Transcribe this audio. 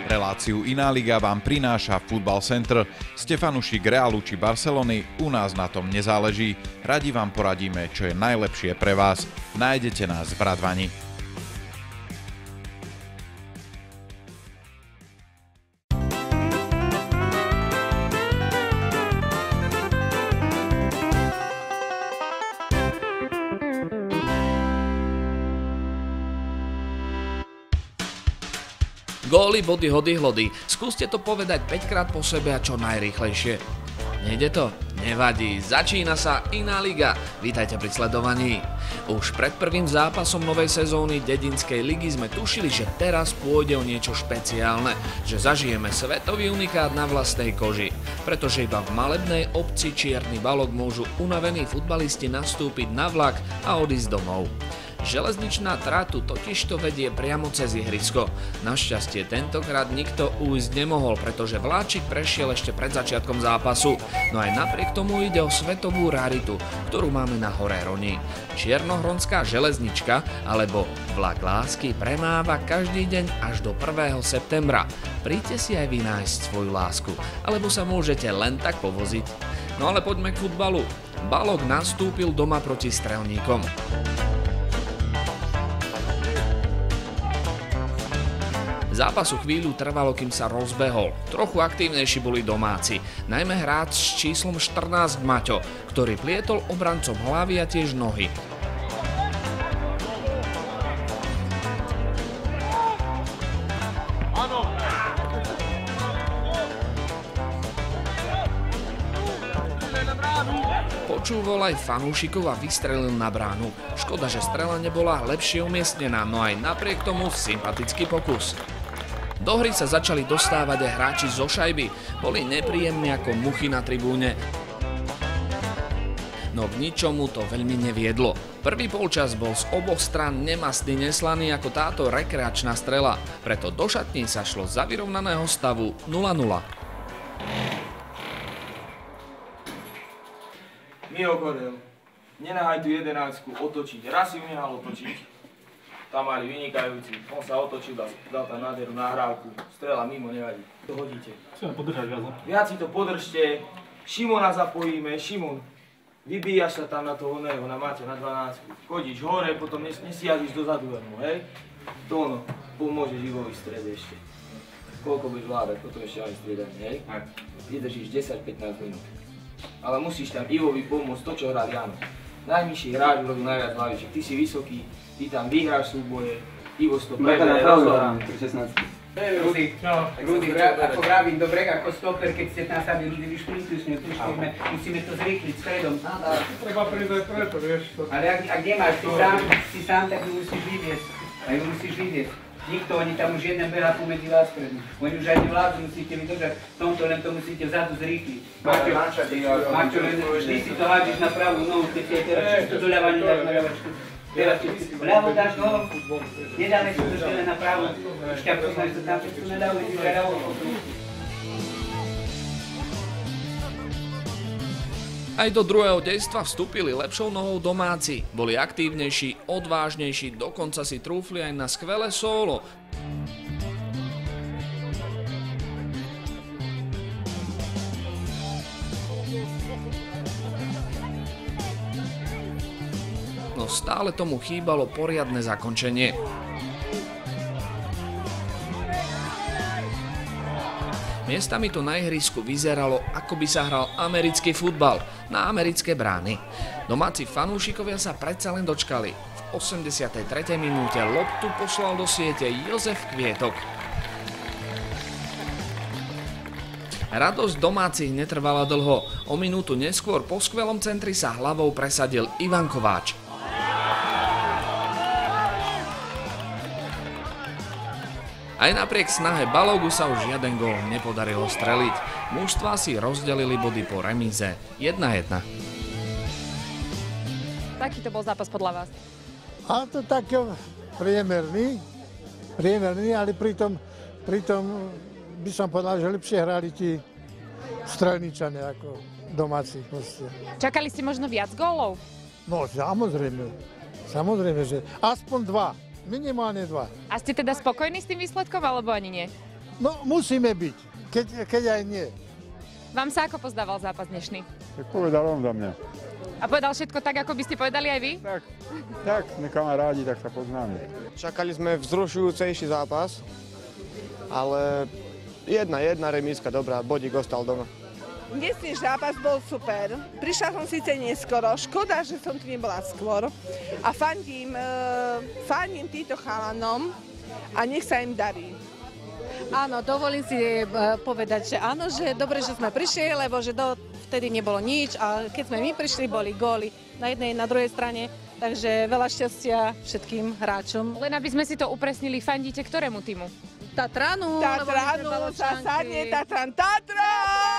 Reláciu Iná liga vám prináša Football Center. Ste fanúšik Realu či Barcelony? U nás na tom nezáleží. Radi vám poradíme, čo je najlepšie pre vás. Nájdete nás v Radvani. Góly, body, hody, hlody. Skúste to povedať 5 krát po sebe a čo najrýchlejšie. Nejde to? Nevadí. Začína sa Iná liga. Vítajte pri sledovaní. Už pred prvým zápasom novej sezóny Dedinskej ligy sme tušili, že teraz pôjde o niečo špeciálne. Že zažijeme svetový unikát na vlastnej koži. Pretože iba v malebnej obci Čierny Balog môžu unavení futbalisti nastúpiť na vlak a odísť domov. Železničná trať tu totižto vedie priamo cez ihrisko. Našťastie tentokrát nikto ujsť nemohol, pretože vláčik prešiel ešte pred začiatkom zápasu. No aj napriek tomu ide o svetovú raritu, ktorú máme na hore Roni. Čiernohronská železnička alebo vlak lásky premáva každý deň až do 1. septembra. Príďte si aj vy nájsť svoju lásku, alebo sa môžete len tak povoziť. No ale poďme k futbalu. Balog nastúpil doma proti Strelníkom. Zápasu chvíľu trvalo, kým sa rozbehol. Trochu aktívnejší boli domáci, najmä hráč s číslom 14 Maťo, ktorý plietol obrancom hlavy a tiež nohy. Počúval aj fanúšikov a vystrelil na bránu. Škoda, že strela nebola lepšie umiestnená, no aj napriek tomu sympatický pokus. Do hry sa začali dostávať aj hráči zo šajby, boli nepríjemní ako muchy na tribúne. No k ničomu to veľmi neviedlo. Prvý polčas bol z oboch strán nemastný neslaný ako táto rekreačná strela, preto do šatní sa šlo za vyrovnaného stavu 0-0. Miho Korel, nenahaj tú 11 otočiť, raz si ju nehal otočiť. Tamari vynikajúci, on sa otočil, dal tam nádheru nahrávku, strela mimo, nevadí. To hodíte. Chcem podržať viac. Viac si to podržte, Šimona zapojíme, Šimon, vybíjaš sa tam na toho oného, na Maťa, na 12. Chodíš hore, potom nesiadíš dozadu len, hej? To ono, pomôžeš Ivovi v strede ešte. Koľko budeš vládať, potom ešte aj striedanie, hej? Vydržíš 10-15 minút. Ale musíš tam Ivovi pomôcť to, čo hral Jano. Najnižší hráč robil najviac hlaviček, ty si vysoký, ty tam vyhráš súboje, Ivo si to prebere, rozhodá. Rudy, ako vravím, dobre, ako stoper, keď ste tam sami ľudí vyšprintujú, musíme to zrýchliť stredom. Treba prísť preto, vieš to. Ale ak nemáš, si sám, tak ju musíš vyviesť. A ju musíš vyviesť. Nikto, oni tam už jeden behá pomedzi vás prednú. Oni už aj nevládzu, musíte vydržať. V tomto len to musíte vzadu zrýchliť. Maťo, vždy si to hádžiš na pravú nohu, keď si aj teraz čisto doľava nedáš na ľavačku. Teraz ľavo dáš nohu, nedáme si to ešte len na pravú. Ešte ako máš to tam všetko nedávajú, si ľavo. Aj do druhého dejstva vstúpili lepšou nohou domáci. Boli aktívnejší, odvážnejší, dokonca si trúfli aj na skvelé solo. No stále tomu chýbalo poriadne zakončenie. Miestami to na ihrisku vyzeralo, ako by sa hral americký futbal na americké brány. Domáci fanúšikovia sa predsa len dočkali. V 83. minúte loptu poslal do siete Jozef Kvietok. Radosť domácich netrvala dlho. O minútu neskôr po skvelom centri sa hlavou presadil Ivan Kováč. Aj napriek snahe Balogu sa už žiaden gól nepodarilo streliť. Mužstvá si rozdelili body po remíze 1-1. Aký to bol zápas podľa vás? A to tak priemerný, ale pritom by som povedal, že lepšie hrali ti Strelničania ako domáci. Čakali ste možno viac gólov? No samozrejme, že aspoň 2. Minimálne 2. A ste teda spokojní s tým výsledkom, alebo ani nie? No, musíme byť, keď aj nie. Vám sa ako pozdával zápas dnešný? Tak povedal on za mňa. A povedal všetko tak, ako by ste povedali aj vy? Tak, sme kamarádi, tak sa poznáme. Čakali sme vzrušujúcejší zápas, ale jedna remízka, dobrá, bodík ostal doma. Dnesný zápas bol super. Prišla som síce neskoro, škoda, že som tu nebola skôr. A fandím týmto chalanom a nech sa im darí. Áno, dovolím si povedať, že áno, že dobre, že sme prišli, lebo že vtedy nebolo nič a keď sme my prišli, boli góly na jednej, na druhej strane. Takže veľa šťastia všetkým hráčom. Len aby sme si to upresnili, fandíte ktorému týmu? Tatranu, Tatran, Tatran!